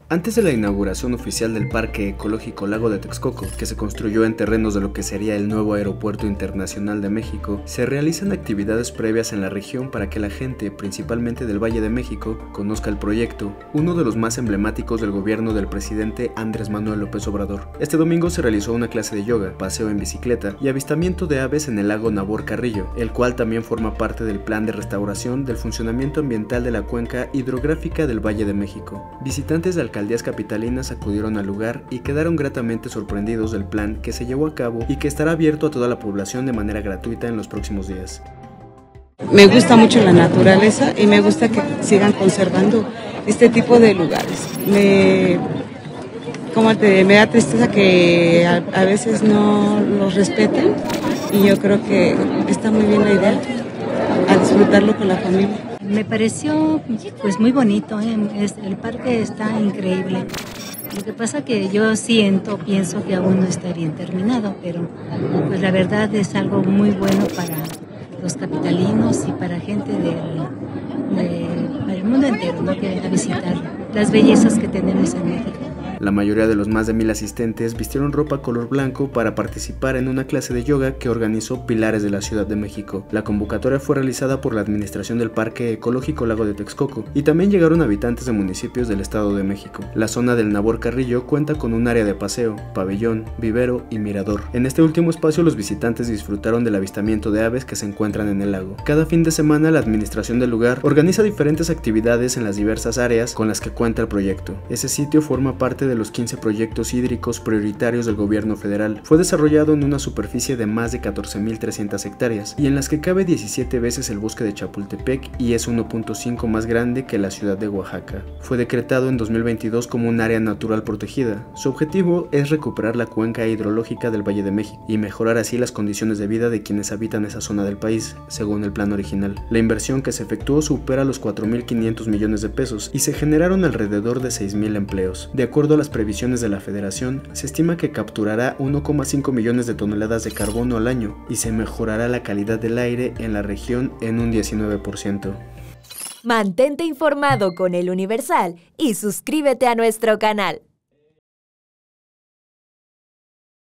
Antes de la inauguración oficial del Parque Ecológico Lago de Texcoco, que se construyó en terrenos de lo que sería el nuevo Aeropuerto Internacional de México, se realizan actividades previas en la región para que la gente, principalmente del Valle de México, conozca el proyecto, uno de los más emblemáticos del gobierno del presidente Andrés Manuel López Obrador. Este domingo se realizó una clase de yoga, paseo en bicicleta y avistamiento de aves en el lago Nabor Carrillo, el cual también forma parte del plan de restauración del funcionamiento ambiental de la cuenca hidrográfica del Valle de México. Visitantes de alcaldías capitalinas acudieron al lugar y quedaron gratamente sorprendidos del plan que se llevó a cabo y que estará abierto a toda la población de manera gratuita en los próximos días. Me gusta mucho la naturaleza y me gusta que sigan conservando este tipo de lugares. Me da tristeza que a veces no los respeten y yo creo que está muy bien la idea, a disfrutarlo con la familia. Me pareció pues muy bonito, el parque está increíble. Lo que pasa que yo pienso que aún no está bien terminado, pero pues la verdad es algo muy bueno para los capitalinos y para gente del mundo entero, ¿no? Que a visitar las bellezas que tenemos en México. La mayoría de los más de 1000 asistentes vistieron ropa color blanco para participar en una clase de yoga que organizó Pilares de la Ciudad de México. La convocatoria fue realizada por la administración del Parque Ecológico Lago de Texcoco y también llegaron habitantes de municipios del Estado de México. La zona del Nabor Carrillo cuenta con un área de paseo, pabellón, vivero y mirador. En este último espacio los visitantes disfrutaron del avistamiento de aves que se encuentran en el lago. Cada fin de semana la administración del lugar organiza diferentes actividades en las diversas áreas con las que cuenta el proyecto. Ese sitio forma parte de los 15 proyectos hídricos prioritarios del gobierno federal. Fue desarrollado en una superficie de más de 14.300 hectáreas y en las que cabe 17 veces el bosque de Chapultepec y es 1.5 más grande que la ciudad de Oaxaca. Fue decretado en 2022 como un área natural protegida. Su objetivo es recuperar la cuenca hidrológica del Valle de México y mejorar así las condiciones de vida de quienes habitan esa zona del país, según el plan original. La inversión que se efectuó supera los 4.500 millones de pesos y se generaron alrededor de 6.000 empleos. De acuerdo a las previsiones de la Federación, se estima que capturará 1,5 millones de toneladas de carbono al año y se mejorará la calidad del aire en la región en un 19%. Mantente informado con El Universal y suscríbete a nuestro canal.